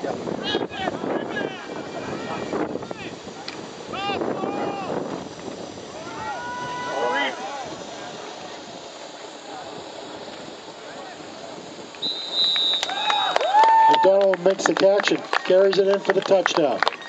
McDonald makes the catch and carries it in for the touchdown.